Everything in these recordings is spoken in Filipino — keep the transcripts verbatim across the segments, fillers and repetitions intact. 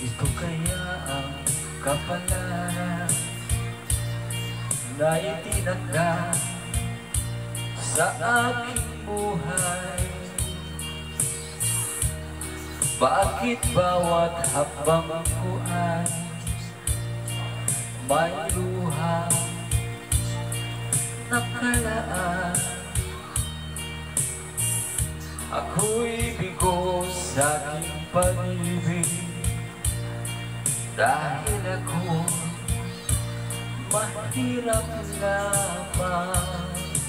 Ito kaya ang kapalaran na itinakda sa aking buhay. Bakit bawat habang ko ay may luha nakalaan? Ako'y bigo sa aking pag-ibig dahil ako mahirap lamang.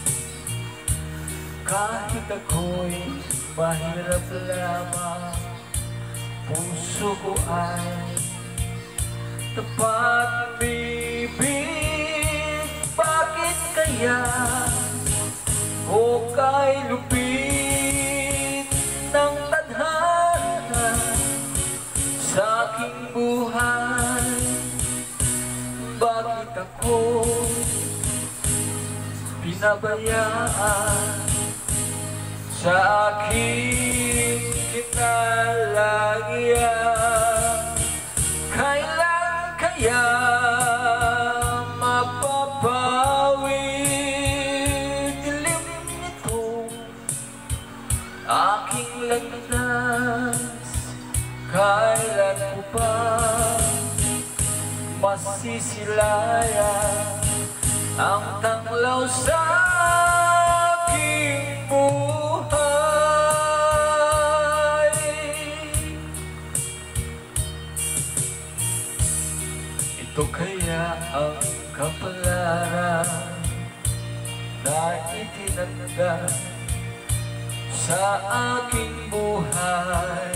Kahit ako'y mahirap lamang, puso ko ay tapat bibig. Bakit kaya o kay lupit ng tadhana sa aking buhay? Bakit ako pinabayaan sa aking kinalagyan? Kailan kaya mapapawi dilim nito aking landas? Kailan ko pa masisilayan ang tanglaw sa aking buhay? Ito kaya ang kapalaran na itinakda sa aking buhay.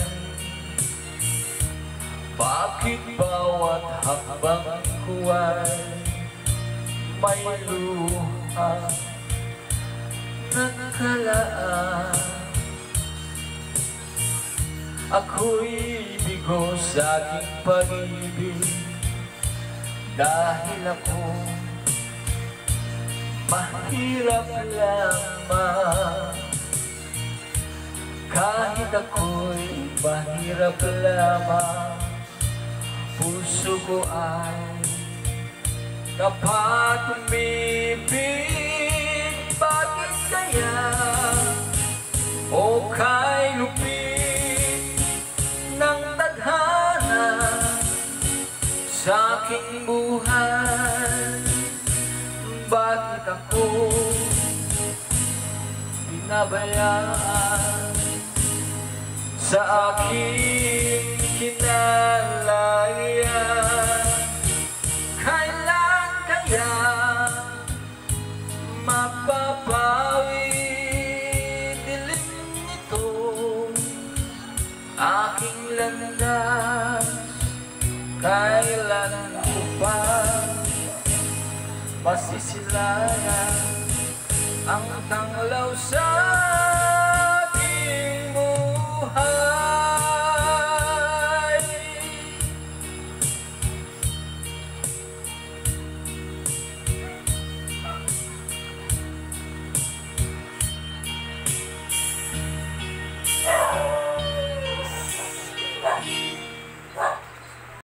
Bakit bawat hakbang ko ay may luha nakalaan? Ako'y bigo sa aking pag-ibig dahil ako mahirap lamang. Kahit ako'y mahirap lamang, puso ko ay tapat umibig. Bakit kaya o kay lupit ng tadhana sa aking buhay? Bakit ako pinabayaan sa aking kinalagyan? Kailan kaya mapapawi dilim nito aking landas? Kailan ko pa masisilayan ang tanglaw sa